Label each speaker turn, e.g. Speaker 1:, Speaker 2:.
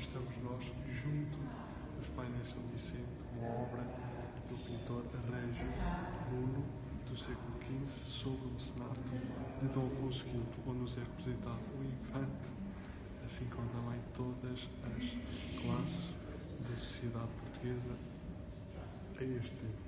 Speaker 1: estamos nós junto dos painéis de São Vicente, uma obra do pintor Régio Nuno do século XV sobre o mecenato de Dom Afonso V, onde nos é representado o infante, assim como também todas as classes da sociedade portuguesa a este tempo.